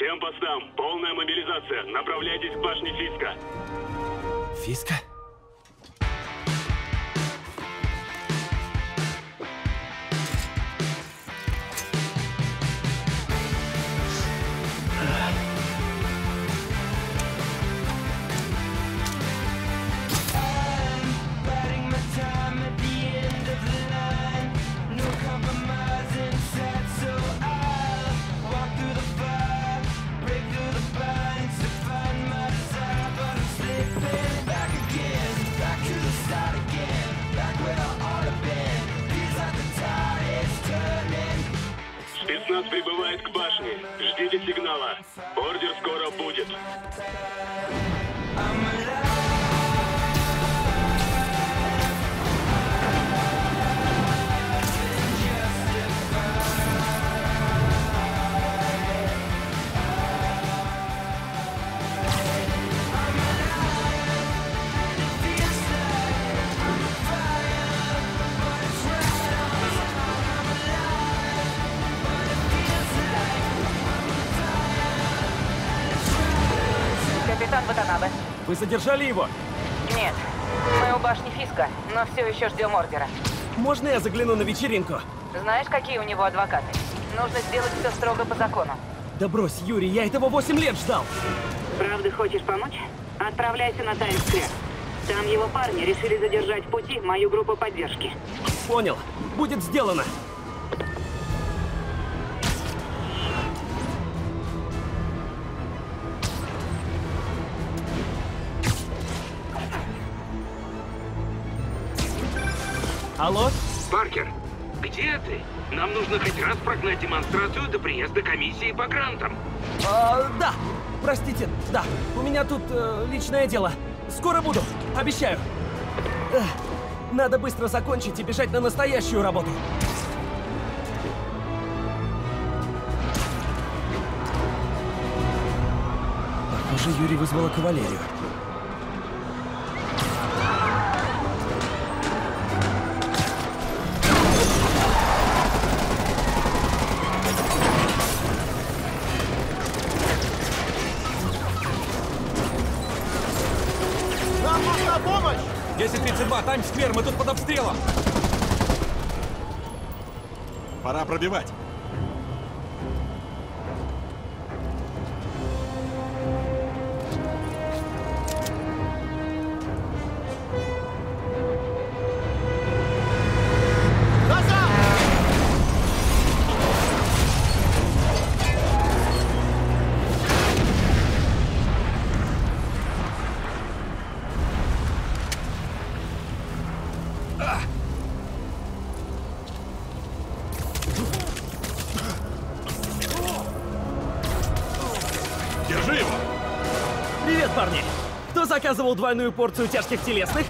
Всем постам, полная мобилизация. Направляйтесь к башне Фиска. Фиска? Спецназ прибывает к башне. Ждите сигнала. Ордер скоро будет. Капитан Ватанабе. Вы задержали его? Нет, мы у башни Фиска, но все еще ждем ордера. Можно я загляну на вечеринку? Знаешь, какие у него адвокаты? Нужно сделать все строго по закону. Да брось, Юрий, я этого 8 лет ждал. Правда, хочешь помочь? Отправляйся на Таймс-сквер. Там его парни решили задержать в пути мою группу поддержки. Понял. Будет сделано. Алло? Паркер, где ты? Нам нужно хоть раз прогнать демонстрацию до приезда комиссии по грантам. Да. Простите, да. У меня тут личное дело. Скоро буду. Обещаю. Надо быстро закончить и бежать на настоящую работу. Похоже, Юрий вызвала кавалерию. Нам нужна помощь! 10:32, Таймс-сквер, мы тут под обстрелом. Пора пробивать. Держи его! Привет, парни! Кто заказывал двойную порцию тяжких телесных?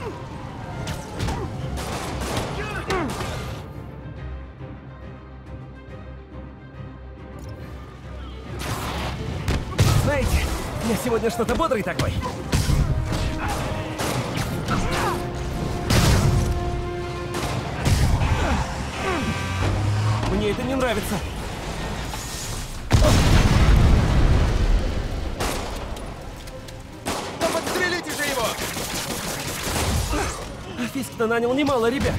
Знаете, я сегодня что-то бодрый такой. Мне это не нравится. Да подстрелите же его! Фиск-то нанял немало ребят.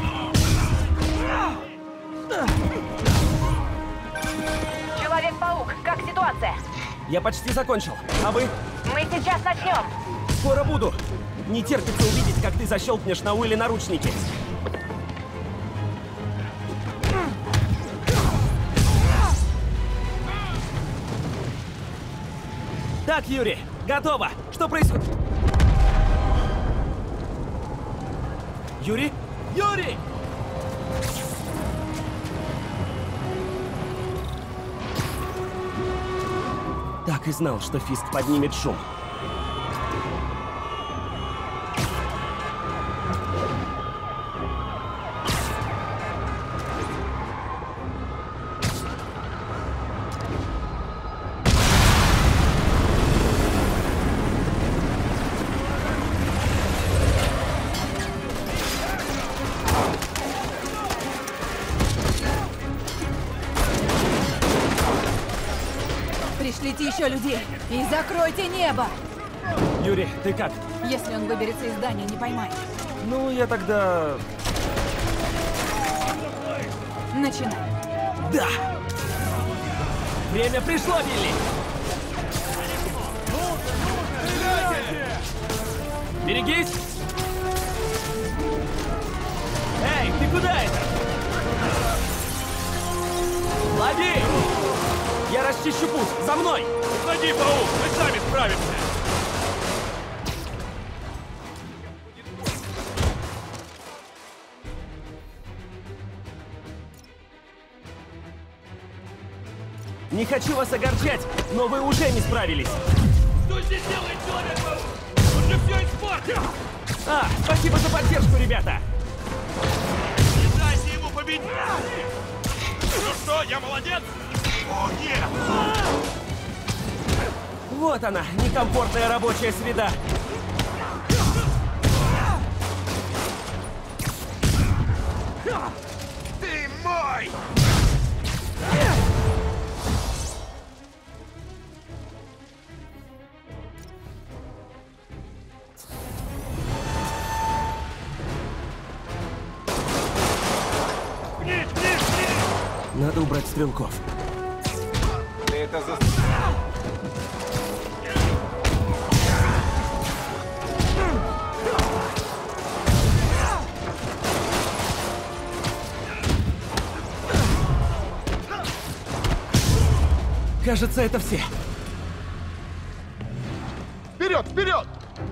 Человек-паук, как ситуация? Я почти закончил. А вы? Мы сейчас начнем. Скоро буду. Не терпится увидеть, как ты защелкнешь на Уилле наручники. Так, Юрий, готово. Что происходит? Юрий? Юрий! Так и знал, что Фиск поднимет шум. Пришлите еще людей и закройте небо! Юрий, ты как? Если он выберется из здания, не поймай. Ну, я тогда... Начинай. Да! Время пришло, Билли! Берегись! Эй, ты куда это? Лови! Я расчищу путь! За мной! Уходи, паук, мы сами справимся. Не хочу вас огорчать, но вы уже не справились. Что здесь делает Человек-паук? Он же все испортил. Спасибо за поддержку, ребята! Не дайте ему победить. Ну что, я молодец? О, нет! Вот она, некомфортная рабочая среда. Ты мой! Надо убрать стрелков. Ты это за... Кажется, это все. Вперед, вперед!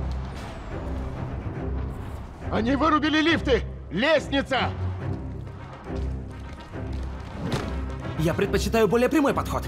Они вырубили лифты! Лестница! Я предпочитаю более прямой подход.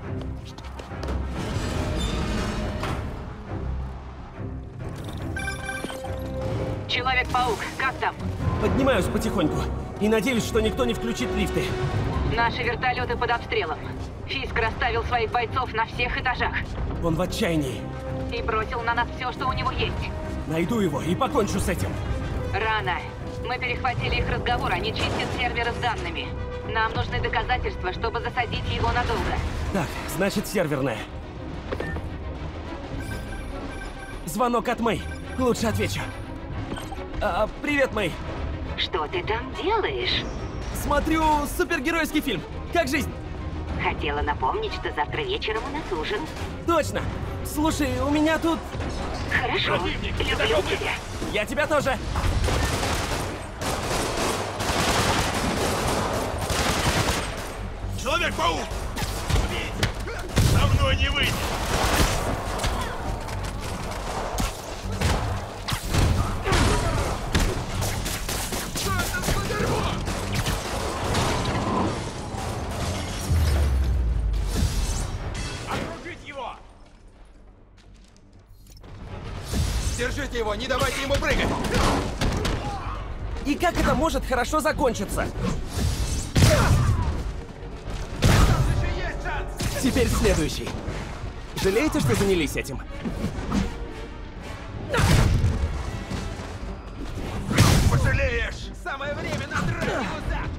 Человек-паук, как там? Поднимаюсь потихоньку. И надеюсь, что никто не включит лифты. Наши вертолеты под обстрелом. Фиск расставил своих бойцов на всех этажах. Он в отчаянии. И бросил на нас все, что у него есть. Найду его и покончу с этим. Рано. Мы перехватили их разговор, они чистят серверы с данными. Нам нужны доказательства, чтобы засадить его надолго. Так, значит, серверная. Звонок от Мэй. Лучше отвечу. Привет, Мэй. Что ты там делаешь? Смотрю супергеройский фильм. Как жизнь? Хотела напомнить, что завтра вечером у нас ужин. Точно. Слушай, у меня тут... Хорошо. Люблю тебя. Я тебя тоже. Человек-паук! Со мной не выйдет! Что это за дерьмо? Окружить его! Держите его, не давайте ему прыгать! И как это может хорошо закончиться? Теперь следующий. Жалеете, что занялись этим? Пожалеешь! Самое время надрать его зад!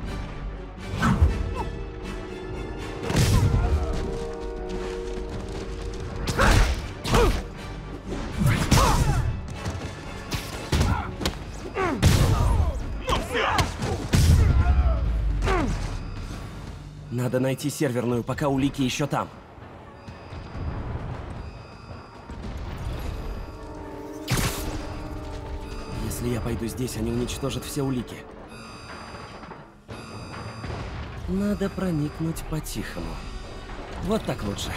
Ну все! Надо найти серверную, пока улики еще там. Если я пойду здесь, они уничтожат все улики. Надо проникнуть по-тихому. Вот так лучше.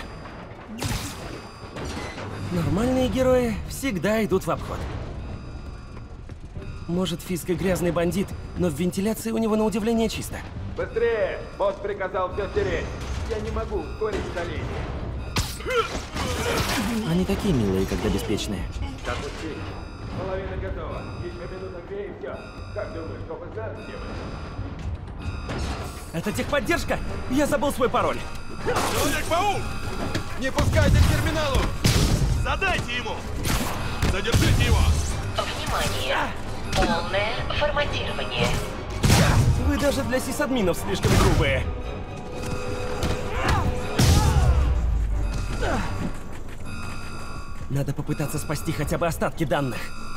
Нормальные герои всегда идут в обход. Может, Фиск и грязный бандит, но в вентиляции у него на удивление чисто. Быстрее! Босс приказал все стереть. Я не могу ускорить удаление. Они такие милые, когда беспечные. Допусти. Половина готова. Еще минута-две и все. Как думаешь, коп знает, где мы? Это техподдержка? Я забыл свой пароль. Человек-паук! Не пускайте к терминалу! Задайте ему! Задержите его! Внимание! Полное форматирование. Вы даже для сисадминов слишком грубые. Надо попытаться спасти хотя бы остатки данных.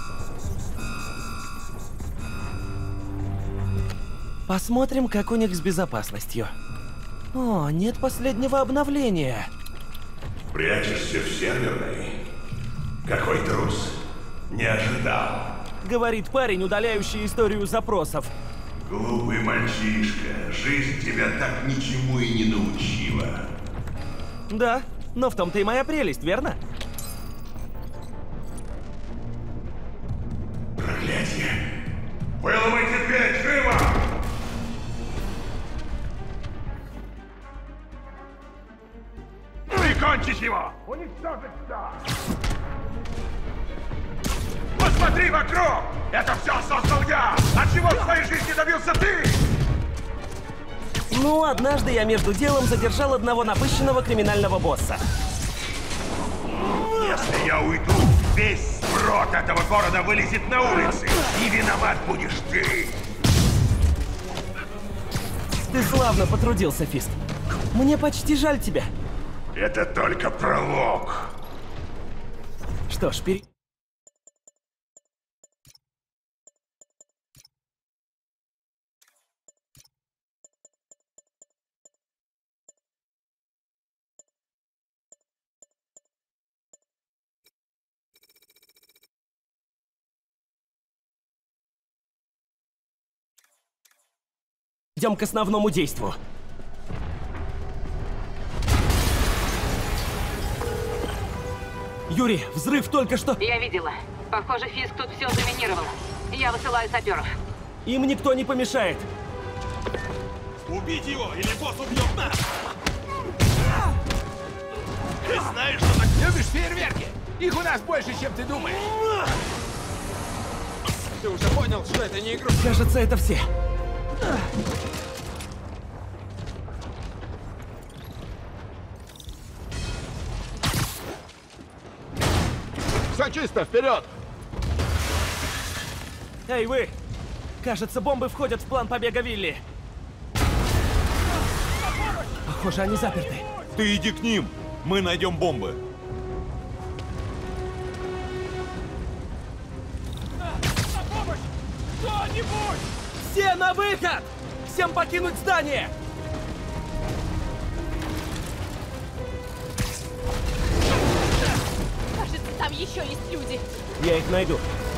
Посмотрим, как у них с безопасностью. О, нет последнего обновления. Прячешься в серверной? Какой трус. Не ожидал. Говорит парень, удаляющий историю запросов. Глупый мальчишка, жизнь тебя так ничему и не научила. Да, но в том-то и моя прелесть, верно? Проклятие. Выломайте дверь, живо! Прикончить его! Уничтожить все! Посмотри вокруг! Это все создал я! А чего в своей жизни добился ты? Ну, однажды я между делом задержал одного напыщенного криминального босса. Если я уйду, весь сброд этого города вылезет на улицы, и виноват будешь ты! Ты славно потрудился, Фист. Мне почти жаль тебя. Это только пролог. Что ж, Идем к основному действу. Юрий, взрыв только что... Я видела. Похоже, Фиск тут все заминировал. Я высылаю саперов. Им никто не помешает. Убить его, или босс убьет нас! Ты знаешь, что так... Любишь фейерверки? Их у нас больше, чем ты думаешь. Ты уже понял, что это не игрушка? Кажется, это все. Все чисто, вперед! Эй, вы! Кажется, бомбы входят в план побега Вилли. Похоже, они заперты. Ты иди к ним, мы найдем бомбы. На помощь! Кто-нибудь! Все на выход! Всем покинуть здание! Кажется, там еще есть люди. Я их найду.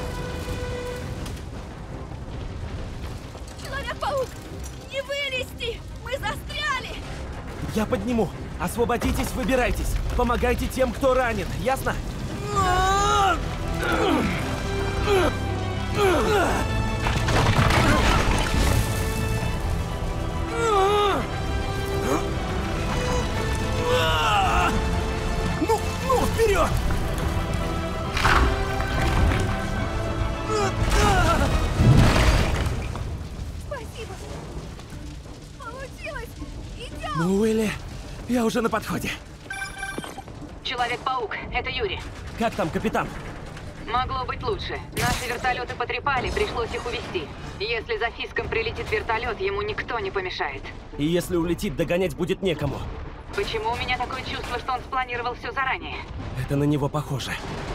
Человек-паук! Не вылезти! Мы застряли! Я подниму. Освободитесь, выбирайтесь. Помогайте тем, кто ранен. Ясно? Ну, вперед! Спасибо! Получилось! Идем! Ну, Уилли, я уже на подходе. Человек-паук, это Юрий. Как там, капитан? Могло быть лучше. Наши вертолеты потрепали, пришлось их увезти. Если за Фиском прилетит вертолет, ему никто не помешает. И если улетит, догонять будет некому. Почему у меня такое чувство, что он спланировал все заранее? Это на него похоже.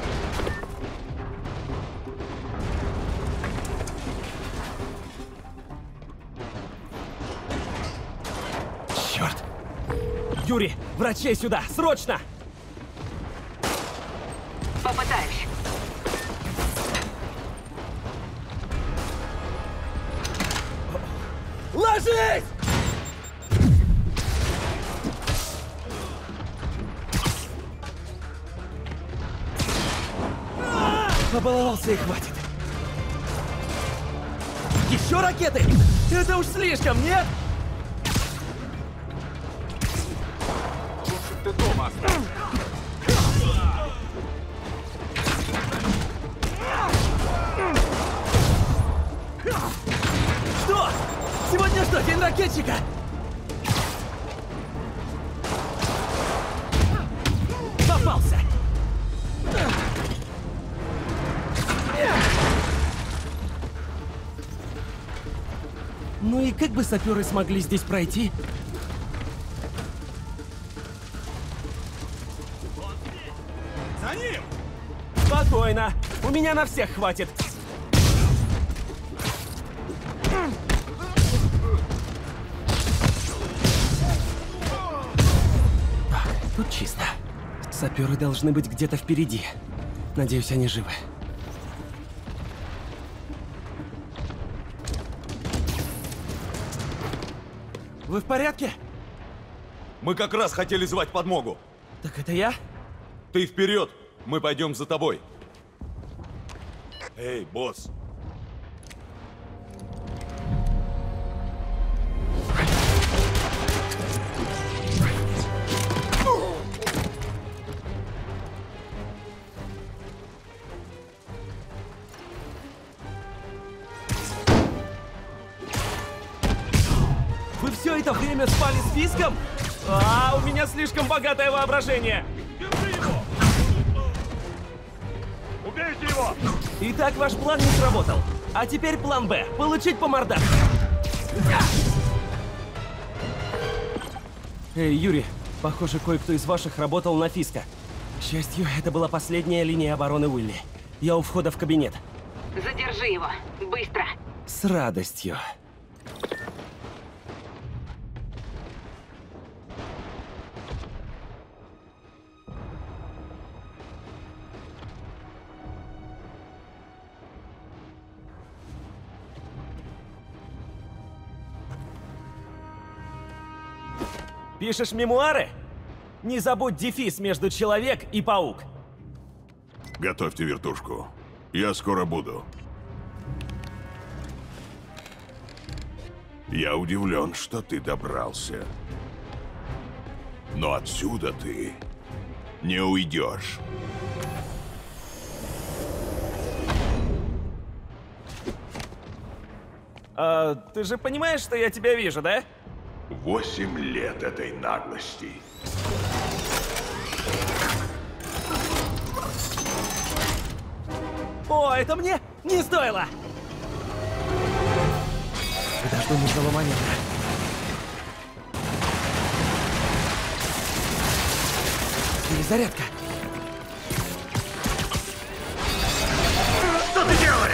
Черт! Юрий, врачей сюда! Срочно! Попытаюсь. Ложись! Побаловался и хватит. Еще ракеты? Это уж слишком, нет? Лучше ты дома оставь. Что? Сегодня что, день ракетчика? Попался! Ну и как бы саперы смогли здесь пройти? За ним! Спокойно. У меня на всех хватит. Так, тут чисто. Саперы должны быть где-то впереди. Надеюсь, они живы. Вы в порядке? Мы как раз хотели звать подмогу. Так это я? Ты вперед, мы пойдем за тобой. Эй, босс. Вы все это время спали с Фиском? А, у меня слишком богатое воображение. Держи его! Убейте его! Итак, ваш план не сработал. А теперь план Б. Получить по мордах. Эй, Юрий, похоже, кое-кто из ваших работал на Фиска. К счастью, это была последняя линия обороны Уилли. Я у входа в кабинет. Задержи его. Быстро. С радостью. Пишешь мемуары? Не забудь дефис между человек и паук. Готовьте вертушку. Я скоро буду. Я удивлен, что ты добрался. Но отсюда ты не уйдешь. А, ты же понимаешь, что я тебя вижу, да? 8 лет этой наглости. О, это мне не стоило! Подожду нужного момента. Перезарядка. Что ты делаешь?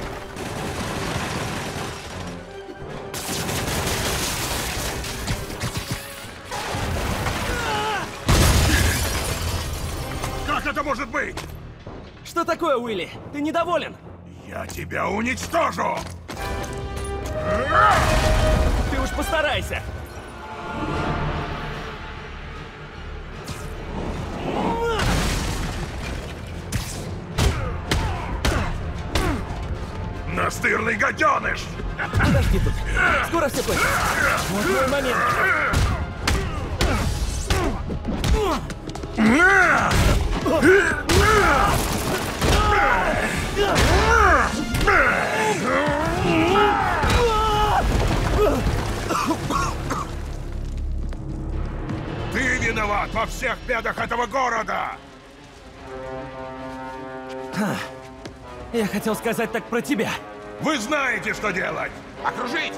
Как это может быть? Что такое, Уилли? Ты недоволен? Я тебя уничтожу! Ты уж постарайся. Настырный гаденыш! Подожди тут. Скоро все кончится. Вот мой момент. Ты виноват во всех бедах этого города! Я хотел сказать так про тебя. Вы знаете, что делать! Окружить!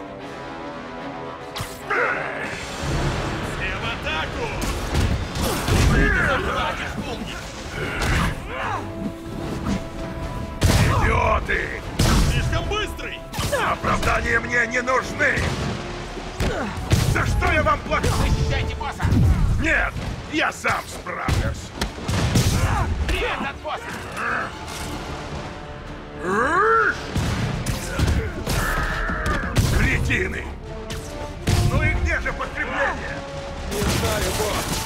Все в атаку! Идиоты! Слишком быстрый! Оправдания мне не нужны! За что я вам плачу? Защищайте босса! Нет! Я сам справлюсь! Привет от босса! Кретины! Ну и где же подкрепление? Не знаю, босс.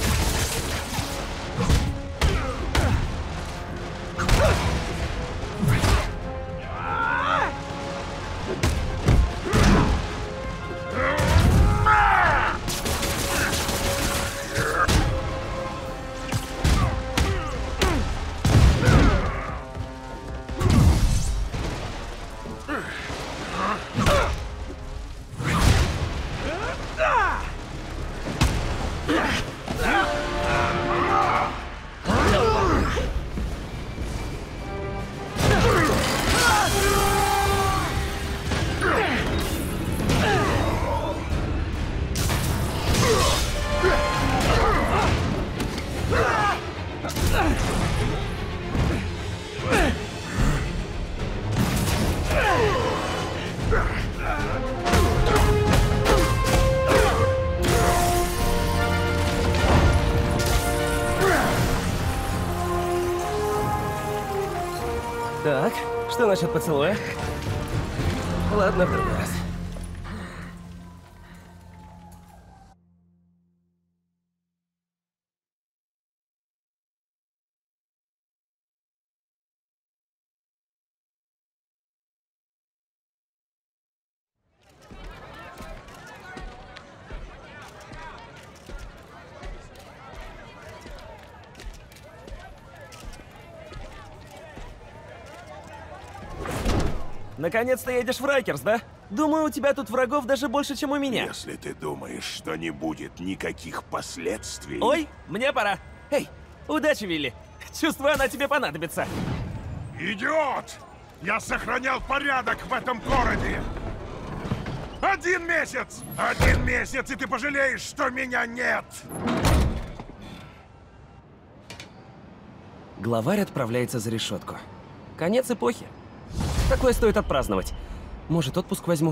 Так, что насчет поцелуя? Ладно, в другой раз. Наконец-то едешь в Райкерс, да? Думаю, у тебя тут врагов даже больше, чем у меня. Если ты думаешь, что не будет никаких последствий... Ой, мне пора. Эй, удачи, Вилли. Чувствую, она тебе понадобится. Идиот! Я сохранял порядок в этом городе! 1 месяц! 1 месяц, и ты пожалеешь, что меня нет! Главарь отправляется за решетку. Конец эпохи. Такое стоит отпраздновать. Может, отпуск возьму?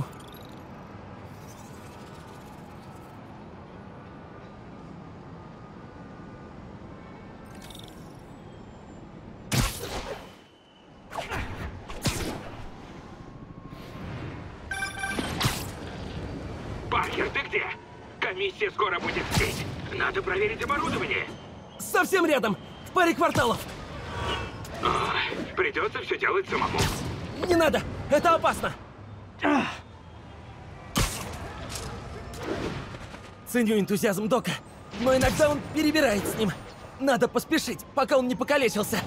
Паркер, ты где? Комиссия скоро будет здесь. Надо проверить оборудование. Совсем рядом, в паре кварталов. Придется все делать самому. Не надо, это опасно. Ценю энтузиазм Дока, но иногда он перебирает с ним. Надо поспешить, пока он не покалечился.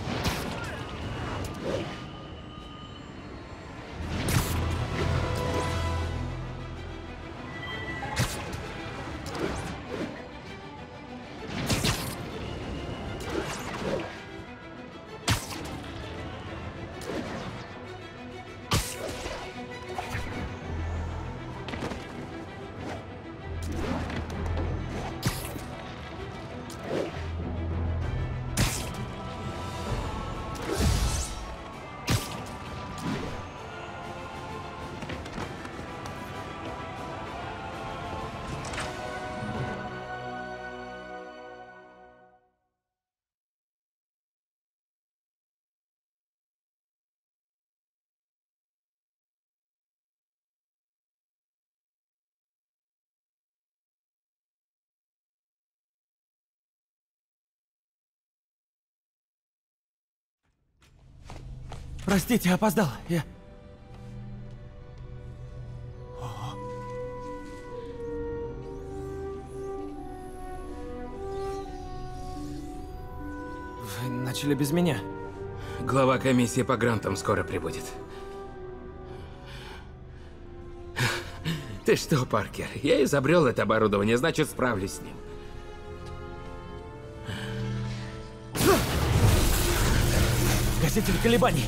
Простите, опоздал. Я... Вы начали без меня. Глава комиссии по грантам скоро прибудет. Ты что, Паркер? Я изобрел это оборудование, значит, справлюсь с ним. Гаситель колебаний.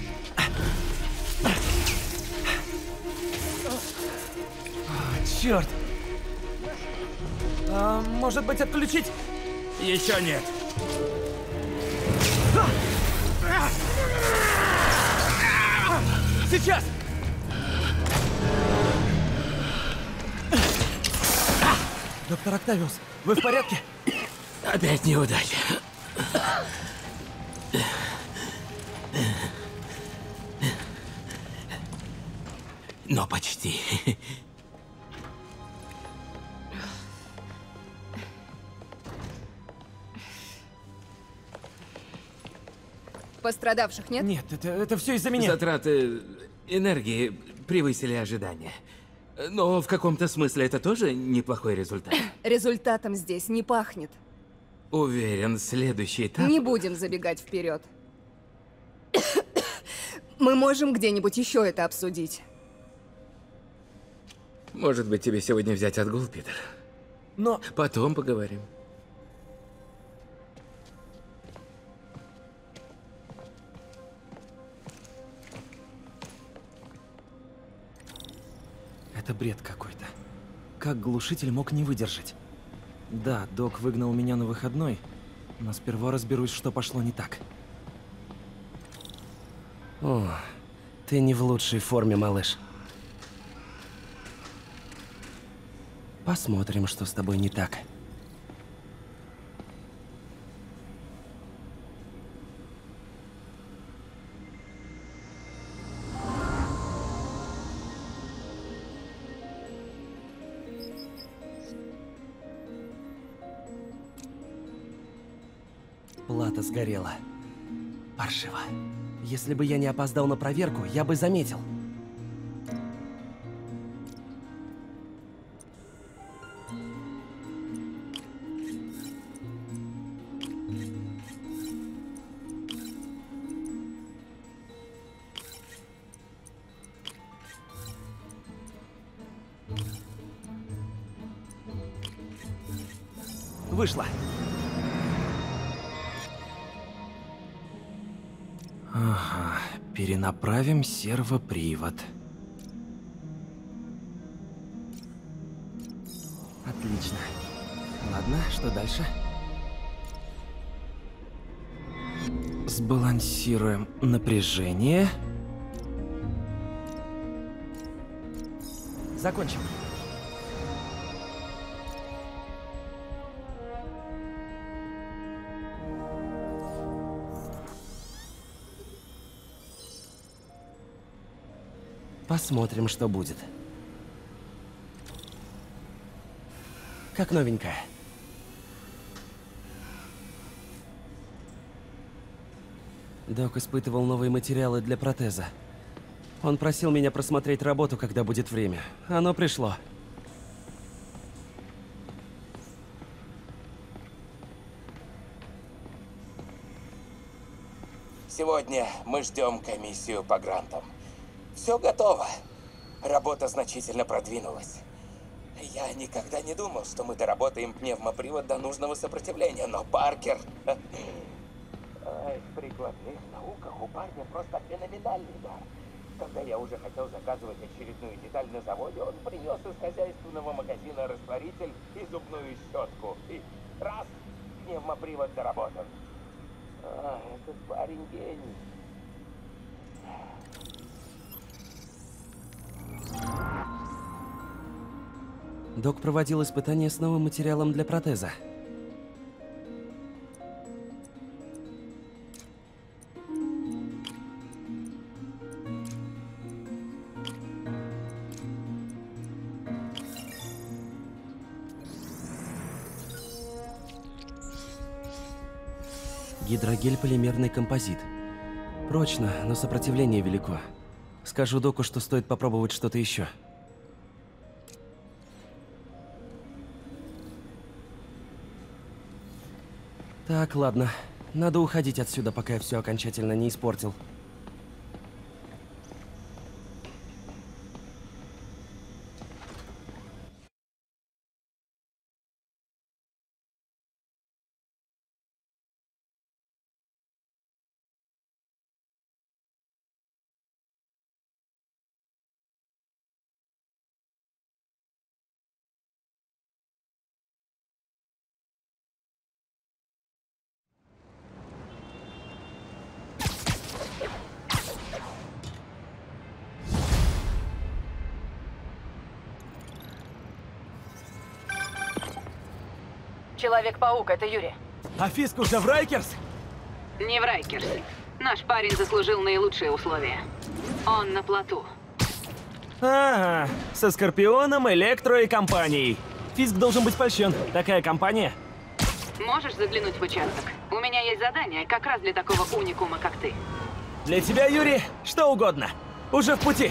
Черт! Может быть, отключить? Еще нет. Сейчас! Доктор Октавиус, вы в порядке? Опять неудача. Но почти. Пострадавших нет? Нет, это все из-за меня. Затраты энергии превысили ожидания. Но в каком-то смысле это тоже неплохой результат. Результатом здесь не пахнет. Уверен, следующий этап... Не будем забегать вперед. Мы можем где-нибудь еще это обсудить. Может быть, тебе сегодня взять отгул, Питер? Но... Потом поговорим. Это бред какой-то. Как глушитель мог не выдержать? Да, док выгнал меня на выходной, но сперва разберусь, что пошло не так. О, ты не в лучшей форме, малыш. Посмотрим, что с тобой не так. Плата сгорела. Паршиво. Если бы я не опоздал на проверку, я бы заметил. Вышла. Ага, перенаправим сервопривод. Отлично. Ладно, что дальше? Сбалансируем напряжение. Закончим. Посмотрим, что будет. Как новенькая. Док испытывал новые материалы для протеза. Он просил меня просмотреть работу, когда будет время. Оно пришло. Сегодня мы ждем комиссию по грантам. Все готово. Работа значительно продвинулась. Я никогда не думал, что мы доработаем пневмопривод до нужного сопротивления, но Паркер... В прикладных науках у парня просто феноменальный дар. Когда я уже хотел заказывать очередную деталь на заводе, он принес из хозяйственного магазина растворитель и зубную щетку. И раз, пневмопривод доработан. Этот парень гений. Док проводил испытания с новым материалом для протеза. Гидрогель полимерный композит. Прочно, но сопротивление велико. Скажу доку, что стоит попробовать что-то еще. Так, ладно. Надо уходить отсюда, пока я все окончательно не испортил. Человек-паук, это Юрий. А Фиск уже в Райкерс? Не в Райкерс. Наш парень заслужил наилучшие условия. Он на плоту. Ага, со Скорпионом, Электро и компанией. Фиск должен быть польщен. Такая компания. Можешь заглянуть в участок? У меня есть задание как раз для такого уникума, как ты. Для тебя, Юрий, что угодно. Уже в пути.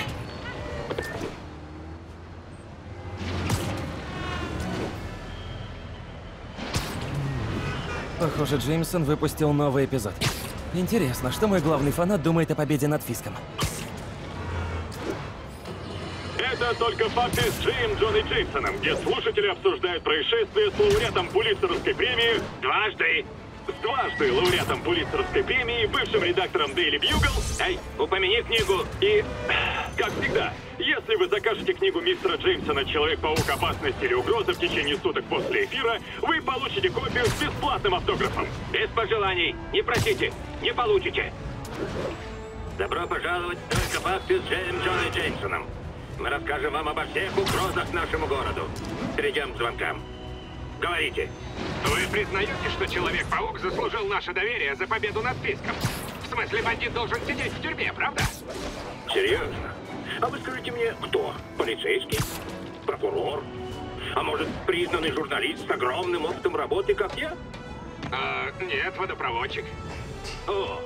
Похоже, Джеймсон выпустил новый эпизод. Интересно, что мой главный фанат думает о победе над Фиском? Это только факты с Джейм, Джон и Джеймсоном, где слушатели обсуждают происшествие с лауреатом Пулитцеровской премии дважды лауреатом Пулитцеровской премии, бывшим редактором Daily Bugle. Эй, упомяни книгу. И, как всегда, если вы закажете книгу мистера Джеймсона «Человек-паук. Опасность или угроза» в течение суток после эфира, вы получите копию с бесплатным автографом. Без пожеланий. Не просите, не получите. Добро пожаловать в «Только факты» с Джейм, Джоном и Джеймсоном. Мы расскажем вам обо всех угрозах нашему городу. Перейдем к звонкам. Говорите. Вы признаете, что Человек-паук заслужил наше доверие за победу над Фиском? В смысле, бандит должен сидеть в тюрьме, правда? Серьезно? А вы скажите мне, кто? Полицейский? Прокурор? А может, признанный журналист с огромным опытом работы, как я? Нет, водопроводчик. О,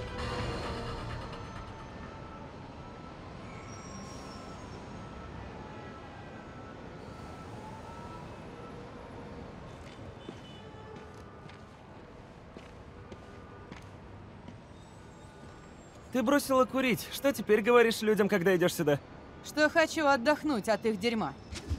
Ты бросила курить. Что теперь говоришь людям, когда идешь сюда? Что хочу отдохнуть от их дерьма.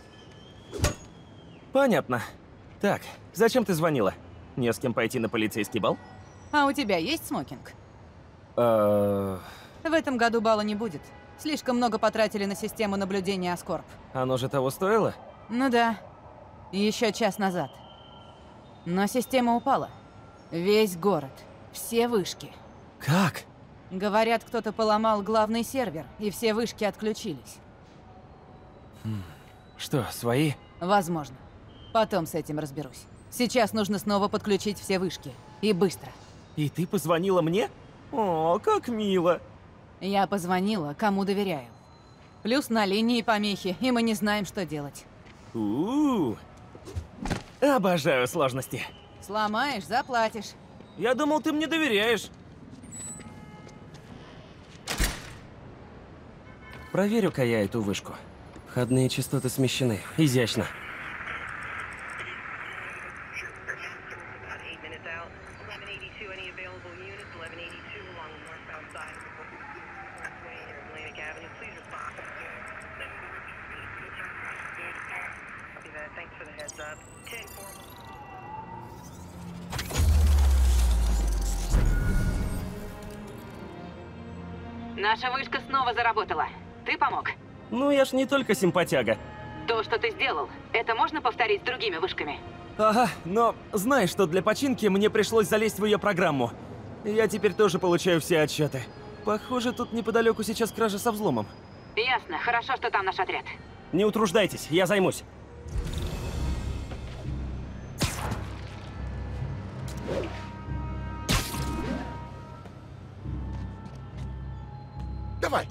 Понятно. Так, зачем ты звонила? Не с кем пойти на полицейский бал? А у тебя есть смокинг? В В этом году бала не будет. Слишком много потратили на систему наблюдения Аскорб. Оно же того стоило? Ну да. Еще час назад. Но система упала. Весь город. Все вышки. Как? Говорят, кто-то поломал главный сервер, и все вышки отключились. Что, свои? Возможно. Потом с этим разберусь. Сейчас нужно снова подключить все вышки. И быстро. И ты позвонила мне? О, как мило. Я позвонила, кому доверяю. Плюс на линии помехи, и мы не знаем, что делать. Обожаю сложности. Сломаешь, заплатишь. Я думал, ты мне доверяешь. Проверю-ка я эту вышку. Входные частоты смещены. Изящно. Наша вышка снова заработала. Ты помог? Ну, я ж не только симпатяга. То, что ты сделал, это можно повторить с другими вышками? Ага, но знаешь, что для починки мне пришлось залезть в ее программу. Я теперь тоже получаю все отчеты. Похоже, тут неподалеку сейчас кража со взломом. Ясно. Хорошо, что там наш отряд. Не утруждайтесь, я займусь. Давай.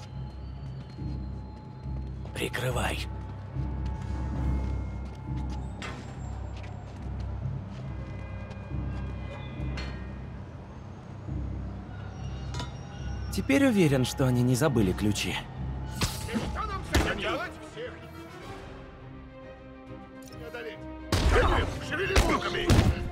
Прикрывай. Теперь уверен, что они не забыли ключи. Что нам с этим делать? Всех. Не одолеть. Шевели руками.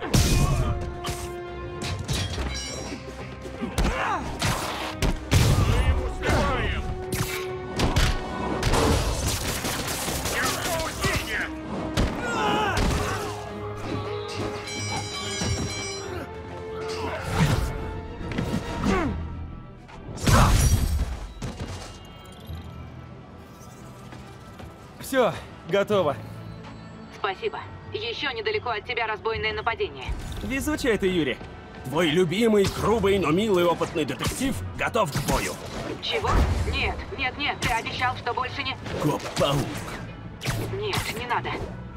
Все, готово. Спасибо. Еще недалеко от тебя разбойное нападение. Везучая ты, Юрий. Твой любимый, грубый, но милый опытный детектив готов к бою. Чего? Нет, нет, нет, ты обещал, что больше не... Коп-паук. Нет, не надо.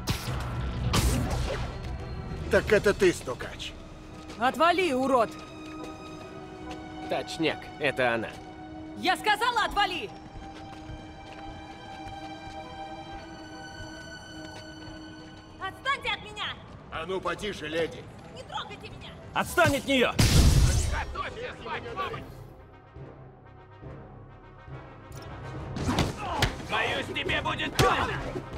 Так это ты, стукач. Отвали, урод! Точняк, это она. Я сказала, отвали! Отстаньте от меня! А ну, потише, леди. Не трогайте меня! Отстань от нее! Готовься, звать помощь! Боюсь, тебе будет больно!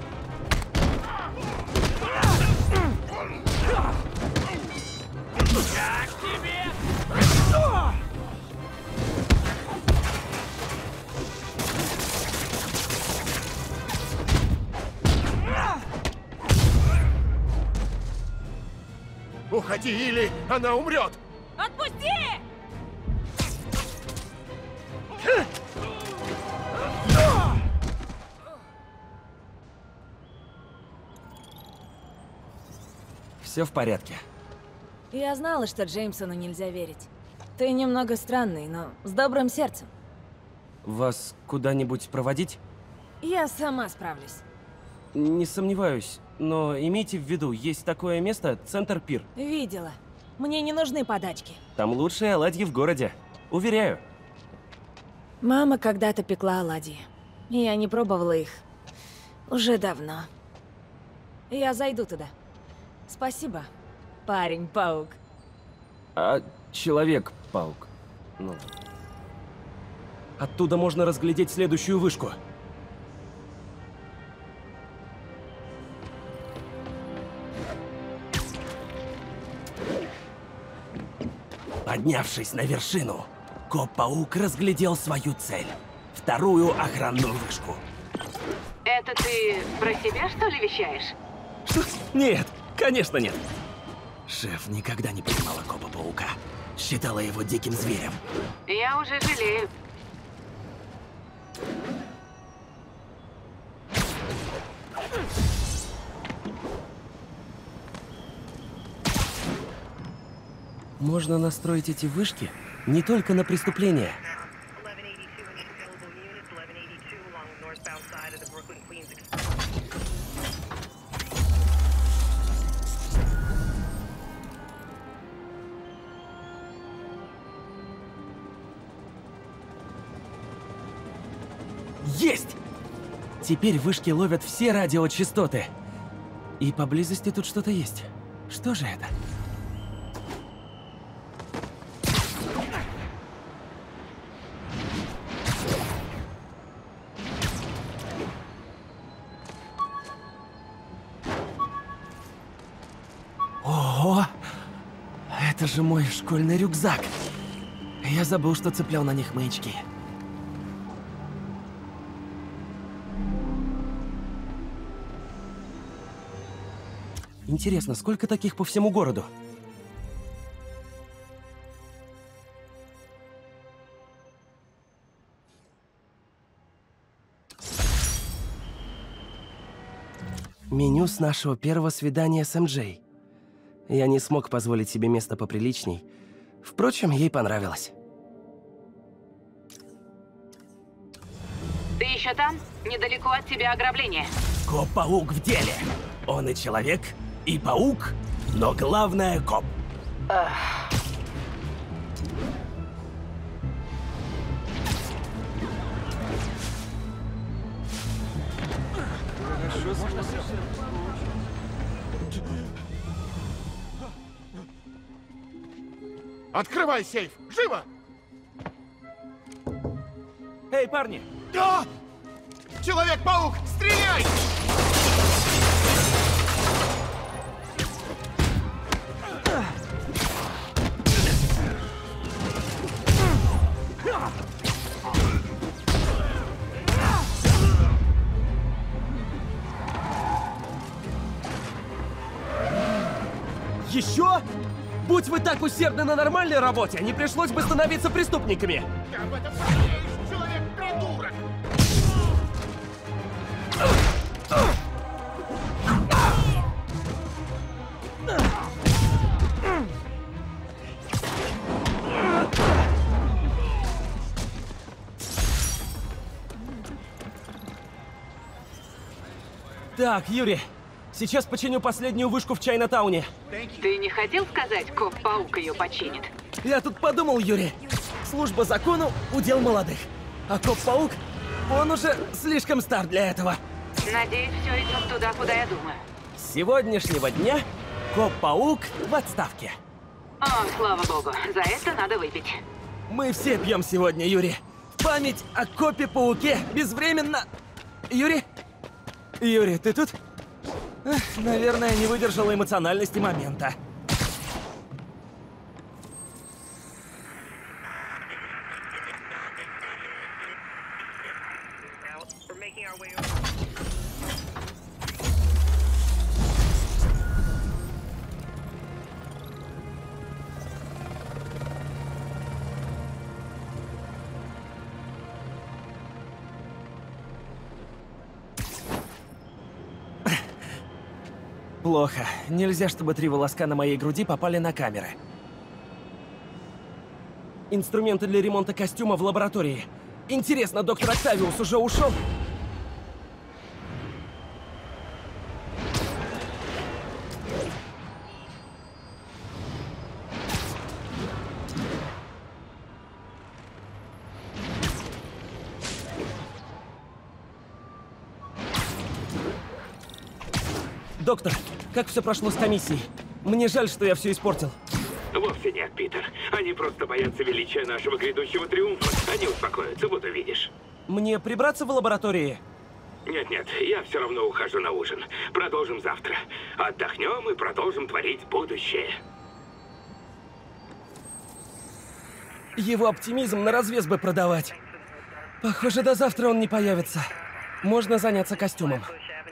Как тебе? Уходи, или она умрет. Отпусти! Все в порядке. Я знала, что Джеймсону нельзя верить. Ты немного странный, но с добрым сердцем. Вас куда-нибудь проводить? Я сама справлюсь. Не сомневаюсь, но имейте в виду, есть такое место, центр Пир. Видела. Мне не нужны подачки. Там лучшие оладьи в городе. Уверяю. Мама когда-то пекла оладьи. Я не пробовала их уже давно. Я зайду туда. Спасибо, парень-паук. А Человек-паук. Ну. Оттуда можно разглядеть следующую вышку. Поднявшись на вершину, Коп-паук разглядел свою цель. Вторую охранную вышку. Это ты про себя, что ли, вещаешь? Что? Нет, конечно нет. Шеф никогда не понимала Копа-паука. Считала его диким зверем. Я уже жалею. Можно настроить эти вышки не только на преступления. Есть! Теперь вышки ловят все радиочастоты. И поблизости тут что-то есть. Что же это? Ого! Это же мой школьный рюкзак. Я забыл, что цеплял на них маячки. Интересно, сколько таких по всему городу? Меню с нашего первого свидания с МJ. Я не смог позволить себе место поприличней. Впрочем, ей понравилось. Ты еще там? Недалеко от тебя ограбление. Коп-паук в деле. Он и человек, и паук, но главное — коп. Открывай сейф! Живо! Эй, парни! Да! Человек-паук, стреляй! Еще? Будь вы так усердны на нормальной работе, не пришлось бы становиться преступниками. Ты об этом пожалеешь, человек-придурок! Так, Юрий, сейчас починю последнюю вышку в Чайна-тауне. Ты не хотел сказать, Коп-паук ее починит? Я тут подумал, Юрий. Служба закону — удел молодых. А Коп-паук, он уже слишком стар для этого. Надеюсь, все идет туда, куда я думаю. С сегодняшнего дня Коп-паук в отставке. О, слава богу, за это надо выпить. Мы все пьем сегодня, Юрий. В память о Копе-пауке безвременно... Юрий? Юрий, ты тут? Эх, наверное, не выдержала эмоциональности момента. Плохо. Нельзя, чтобы 3 волоска на моей груди попали на камеры. Инструменты для ремонта костюма в лаборатории. Интересно, доктор Октавиус уже ушел? Доктор, как все прошло с комиссией? Мне жаль, что я все испортил. Вовсе нет, Питер. Они просто боятся величия нашего грядущего триумфа. Они успокоятся, вот увидишь. Мне прибраться в лаборатории? Нет-нет, я все равно ухожу на ужин. Продолжим завтра. Отдохнем и продолжим творить будущее. Его оптимизм на развес бы продавать. Похоже, до завтра он не появится. Можно заняться костюмом.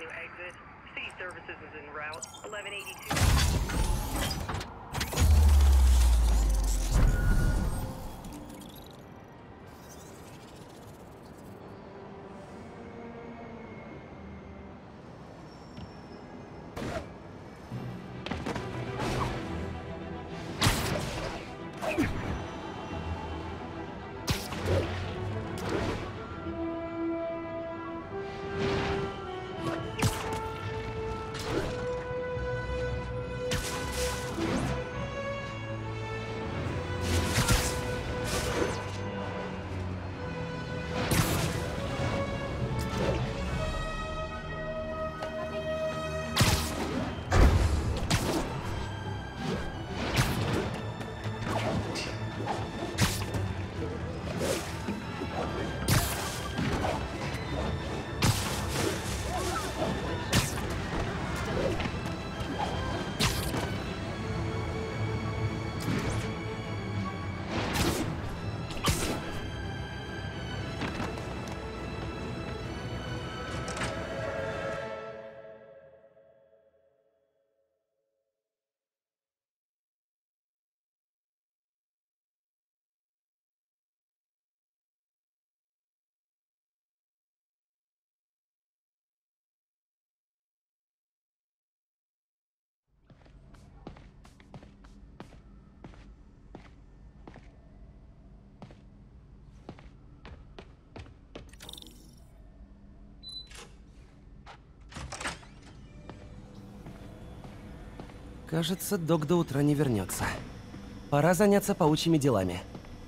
Кажется, док до утра не вернется. Пора заняться паучьими делами.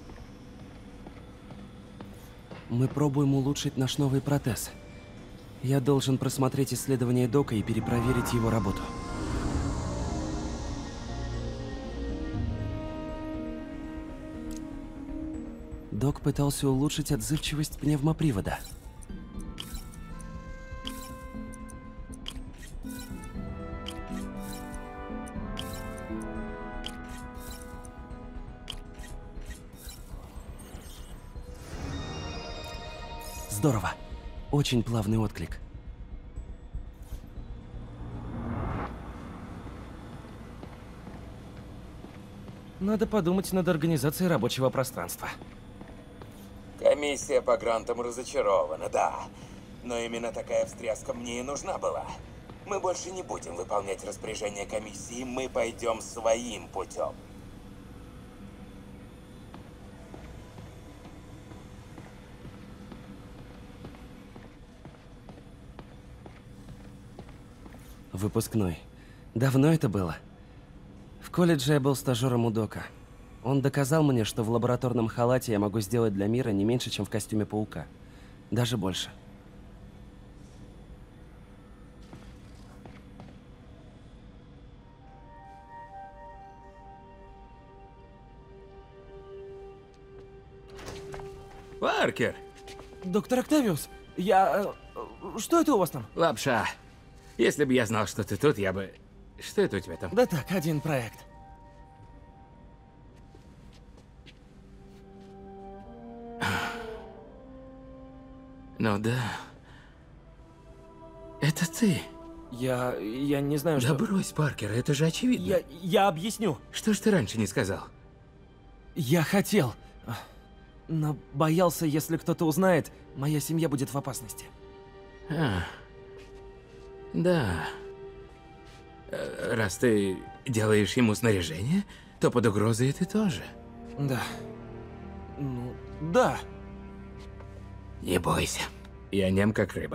Мы пробуем улучшить наш новый протез. Я должен просмотреть исследования дока и перепроверить его работу. Док пытался улучшить отзывчивость пневмопривода. Здорово. Очень плавный отклик. Надо подумать над организацией рабочего пространства. Комиссия по грантам разочарована, да. Но именно такая встряска мне и нужна была. Мы больше не будем выполнять распоряжение комиссии, мы пойдем своим путем. Выпускной. Давно это было. В колледже я был стажером у дока. Он доказал мне, что в лабораторном халате я могу сделать для мира не меньше, чем в костюме паука. Даже больше. Паркер! Доктор Октавиус, что это у вас там? Лапша. Если бы я знал, что ты тут, я бы... Что это у тебя там? Да так, один проект. Ну да. Это ты. Я не знаю, что... Да брось, Паркер, это же очевидно. Я объясню. Что ж ты раньше не сказал? Я хотел, но боялся, если кто-то узнает, моя семья будет в опасности. Да. Раз ты делаешь ему снаряжение, то под угрозой ты тоже. Да. Ну, да. Не бойся. Я нем как рыба.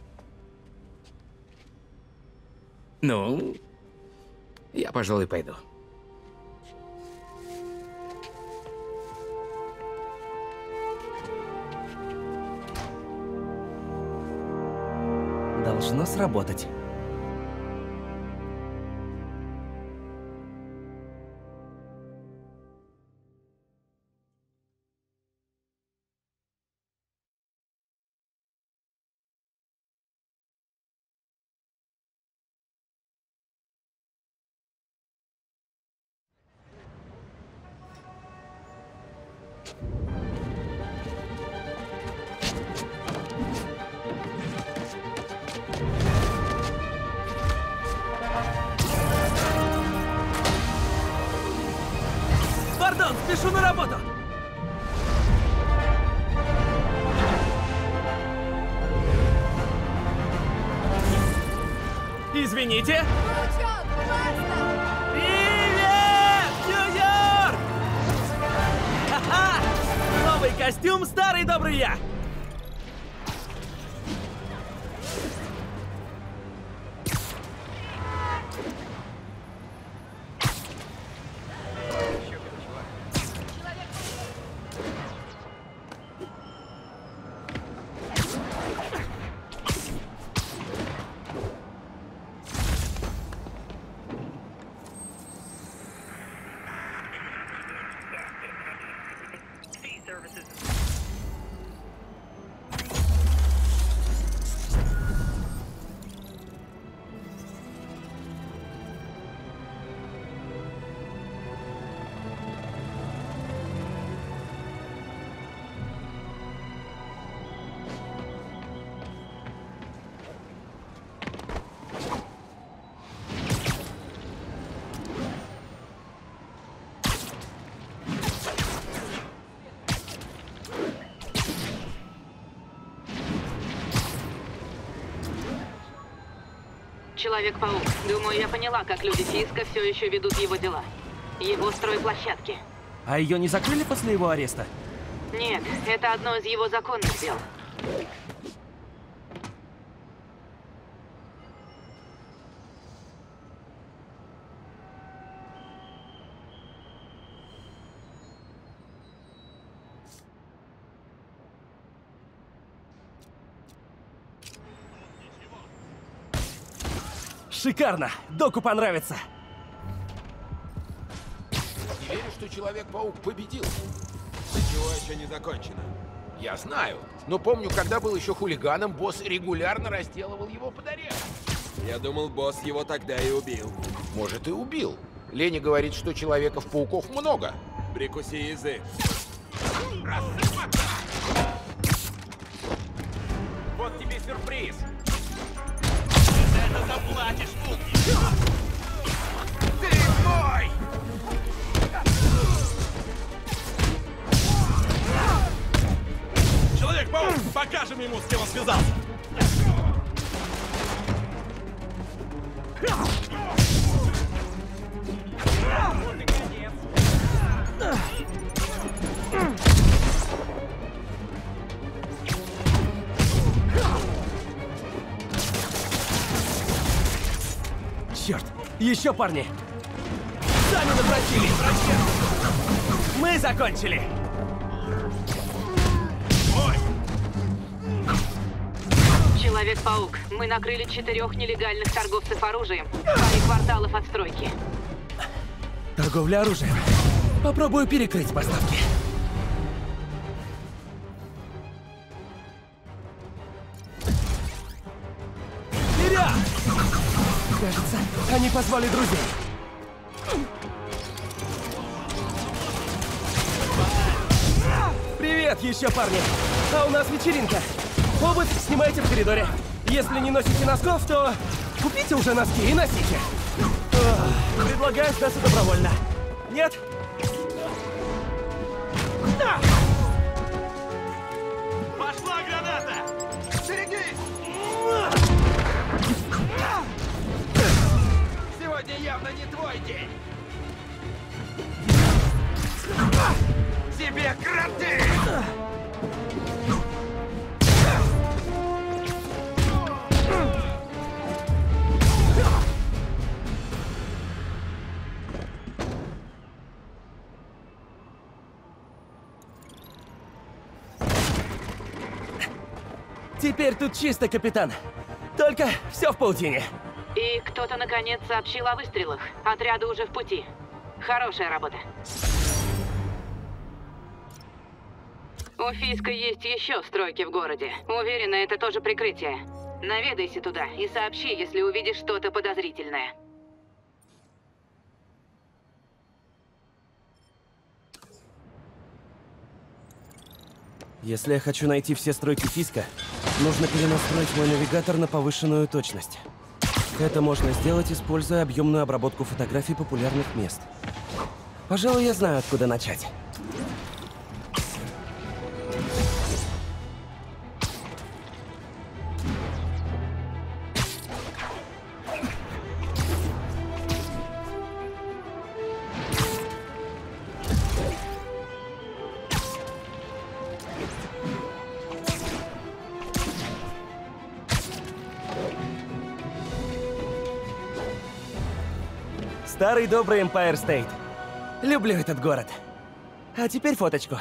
Ну, я, пожалуй, пойду. Должно сработать. Пардон, спешу на работу! Извините. Привет, Нью-Йорк! Ха-ха! Новый костюм, старый добрый я! Человек-паук. Думаю, я поняла, как люди Фиска все еще ведут его дела. Его стройплощадки. А ее не закрыли после его ареста? Нет, это одно из его законных дел. Шикарно! Доку понравится! Не верю, что Человек-паук победил. Ничего еще не закончено. Я знаю, но помню, когда был еще хулиганом, босс регулярно разделывал его под арест. Я думал, босс его тогда и убил. Может, и убил. Лени говорит, что Человеков-пауков много. Прикуси язык. Вот тебе сюрприз. Это заплатишь, Пуки! Ты мой! Человек-паук, покажем ему, с кем он связался! Черт! Еще парни! Сами напросили! Мы закончили! Человек-паук, мы накрыли 4 нелегальных торговцев оружием в паре кварталов от стройки. Торговля оружием. Попробую перекрыть поставки. Вперед! Кажется, они позвали друзей. Привет, еще парни! А у нас вечеринка. Обувь снимайте в коридоре. Если не носите носков, то купите уже носки и носите. Предлагаю сдаться добровольно. Нет? Пошла граната! Берегись! Сегодня явно не твой день. Тебе кроты! Теперь тут чисто, капитан. Только все в паутине. И кто-то наконец сообщил о выстрелах. Отряды уже в пути. Хорошая работа. У Фиска есть еще стройки в городе. Уверена, это тоже прикрытие. Наведайся туда и сообщи, если увидишь что-то подозрительное. Если я хочу найти все стройки Фиска, нужно перенастроить мой навигатор на повышенную точность. Это можно сделать, используя объемную обработку фотографий популярных мест. Пожалуй, я знаю, откуда начать. Старый добрый Empire State. Люблю этот город. А теперь фоточку.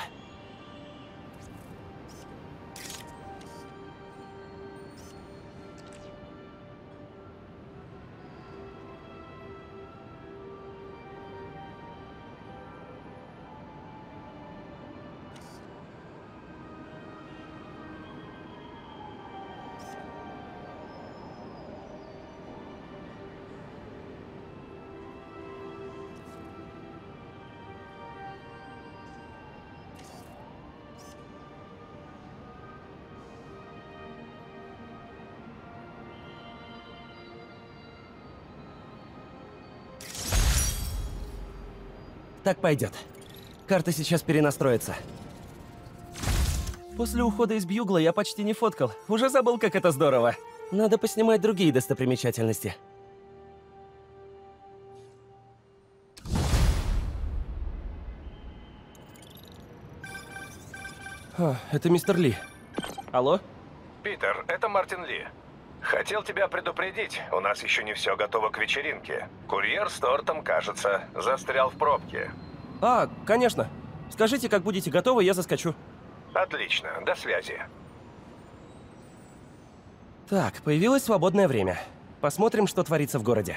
Так пойдет. Карта сейчас перенастроится. После ухода из Бьюгла я почти не фоткал. Уже забыл, как это здорово. Надо поснимать другие достопримечательности. Это мистер Ли. Алло? Питер, это Мартин Ли. Хотел тебя предупредить, у нас еще не все готово к вечеринке. Курьер с тортом, кажется, застрял в пробке. Конечно. Скажите, как будете готовы, я заскочу. Отлично, до связи. Так, появилось свободное время. Посмотрим, что творится в городе.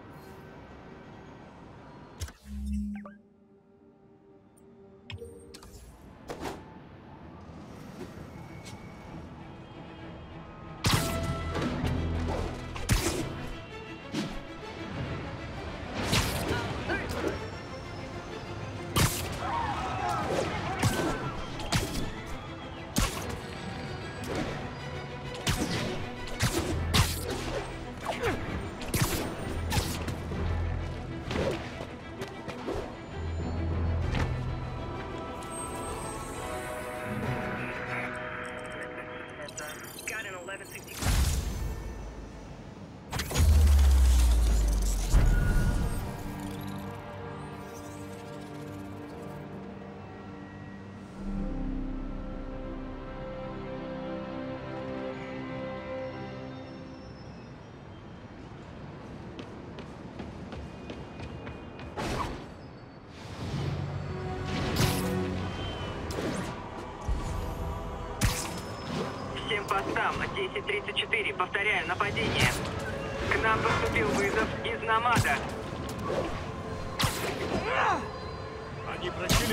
Постам 1034, повторяю, нападение. К нам поступил вызов из Намада. Они просили...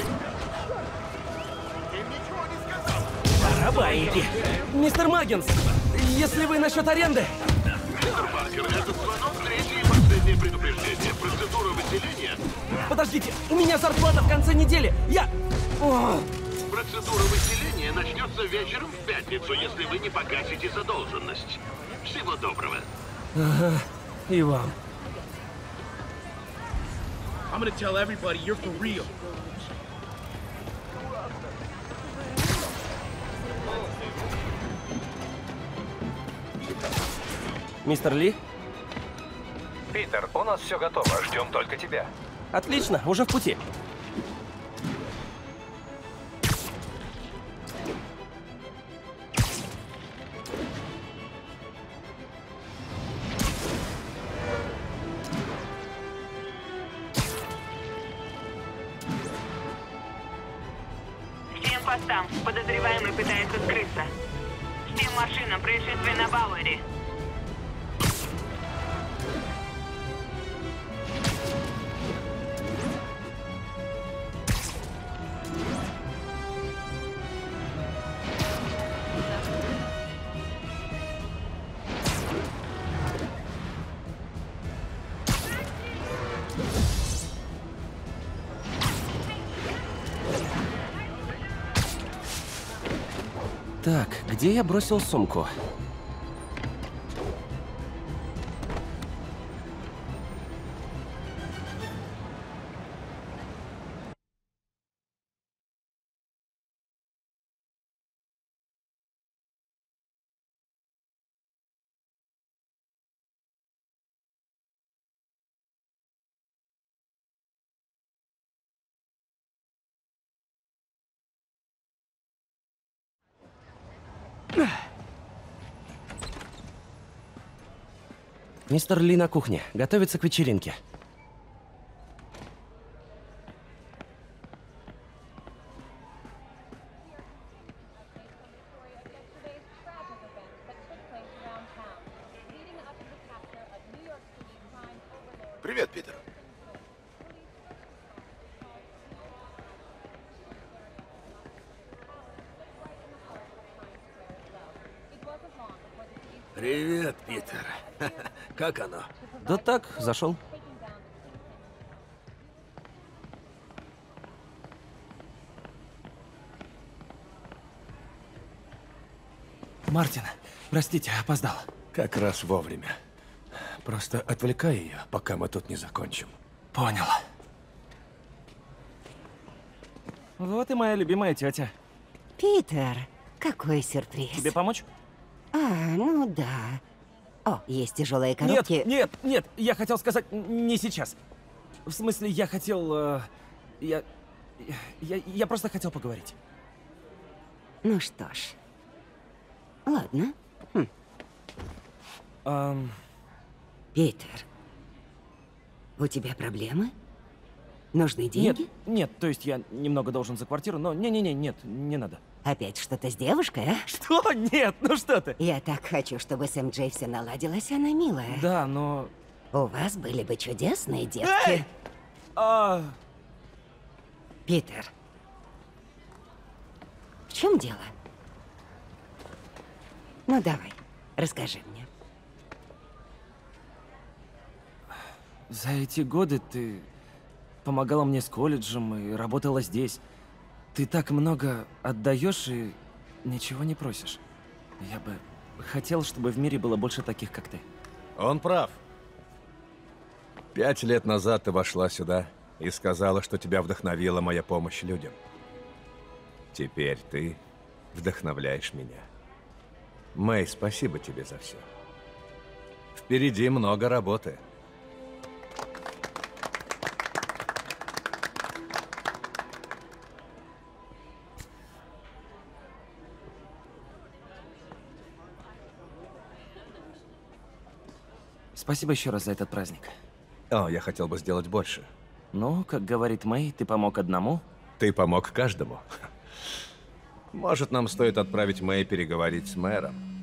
Ты ничего не сказал! Барабайки! Мистер Маггинс, если вы насчет аренды... Мистер Паркер, это звонок, третье и последнее предупреждение. Процедура выселения... Подождите, у меня зарплата в конце недели! Процедура выселения начнется вечером в пятницу, если вы не погасите задолженность. Всего доброго. Ага, и вам. I'm gonna tell everybody you're for real. Мистер Ли? Питер, у нас все готово, ждем только тебя. Отлично, уже в пути. Постам. Подозреваемый пытается скрыться. Всем машинам происшествие на Бауэре. Так, где я бросил сумку? Мистер Ли на кухне. Готовится к вечеринке. Привет, Питер. Привет, Питер. Как оно? Да так, зашел. Мартин, простите, опоздал. Как раз вовремя. Просто отвлекай ее, пока мы тут не закончим. Понял. Вот и моя любимая тетя. Питер, какой сюрприз. Тебе помочь? Ну да. О, есть тяжелые коробки. Нет, я хотел сказать не сейчас. В смысле, я хотел... Я просто хотел поговорить. Ну что ж. Ладно. Питер, у тебя проблемы? Нужны деньги? Нет, то есть я немного должен за квартиру, но нет, не надо. Опять что-то с девушкой, а? Что? Нет, ну что ты? Я так хочу, чтобы с МJ все наладилось, она милая. Да, но... У вас были бы чудесные детки. Питер, в чем дело? Ну давай, расскажи мне. За эти годы ты помогала мне с колледжем и работала здесь. Ты так много отдаешь и ничего не просишь. Я бы хотел, чтобы в мире было больше таких, как ты. Он прав. 5 лет назад ты вошла сюда и сказала, что тебя вдохновила моя помощь людям. Теперь ты вдохновляешь меня. Мэй, спасибо тебе за все. Впереди много работы. Спасибо еще раз за этот праздник. О, я хотел бы сделать больше. Ну, как говорит Мэй, ты помог одному. Ты помог каждому. Может, нам стоит отправить Мэй переговорить с мэром?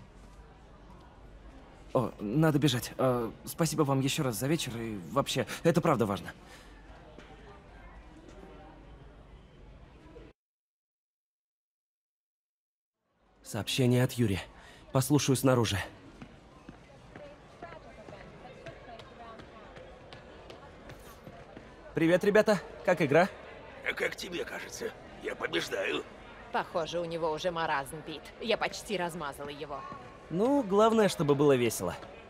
О, надо бежать. Спасибо вам еще раз за вечер и вообще, это правда важно. Сообщение от Юри. Послушаю снаружи. Привет, ребята. Как игра? А как тебе кажется? Я побеждаю. Похоже, у него уже маразм, Пит. Я почти размазала его. Ну, главное, чтобы было весело.